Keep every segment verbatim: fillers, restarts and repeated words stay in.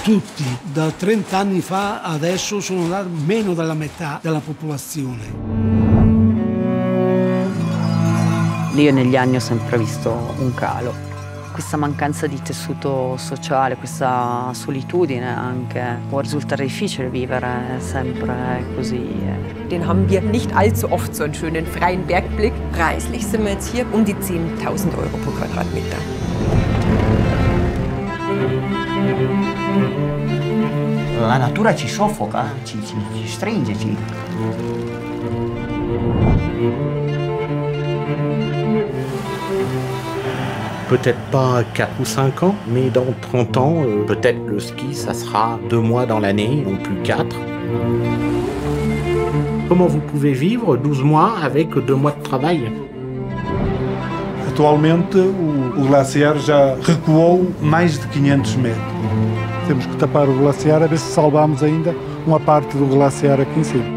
tutti. Da trenta anni fa adesso sono meno della metà della popolazione. Io negli anni ho sempre visto un calo. Questa mancanza di tessuto sociale, questa solitudine anche, può risultare difficile vivere sempre così. Den haben wir nicht allzu oft so einen schönen freien Bergblick. Preislich sind wir jetzt hier um die zehntausend Euro pro Quadratmeter. La natura ci soffoca, ci, ci, ci stringe, ci... Peut-être pas quatre ou cinq ans, mais dans trente ans, euh, peut-être le ski, ça sera deux mois dans l'année, non plus quatre. Comment vous pouvez vivre douze mois avec deux mois de travail? Atualmente, o, o glaciar já recuou mais de quinhentos metros. Temos que tapar o glaciar a ver se salvamos ainda uma parte do glaciar aqui em cima.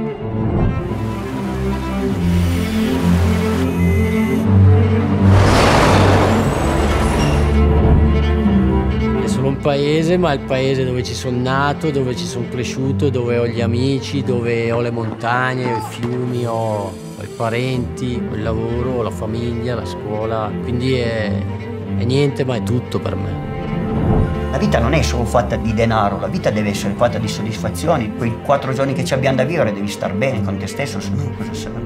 È solo un paese, ma è il paese dove ci sono nato, dove ci sono cresciuto, dove ho gli amici, dove ho le montagne, i fiumi, ho, ho i parenti, ho il lavoro, ho la famiglia, la scuola. Quindi è, è niente, ma è tutto per me. La vita non è solo fatta di denaro, la vita deve essere fatta di soddisfazioni. Quei quattro giorni che ci abbiamo da vivere devi star bene con te stesso, se no cosa sarà?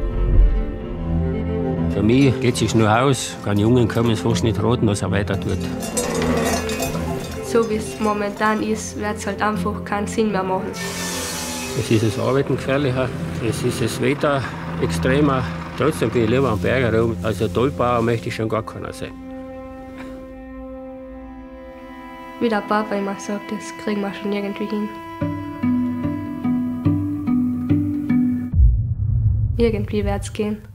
Für mich geht es sich nur aus, kann Jungen kommen, so nicht raten, was er weiter tut. So wie es momentan ist, wird es halt einfach keinen Sinn mehr machen. Es ist das Arbeiten gefährlicher, es ist das Wetter extremer. Trotzdem bin ich lieber am Berg herum. Also Tollbauer möchte ich schon gar keiner sein. Wie der Papa immer sagt, das kriegen wir schon irgendwie hin. Irgendwie wird's gehen.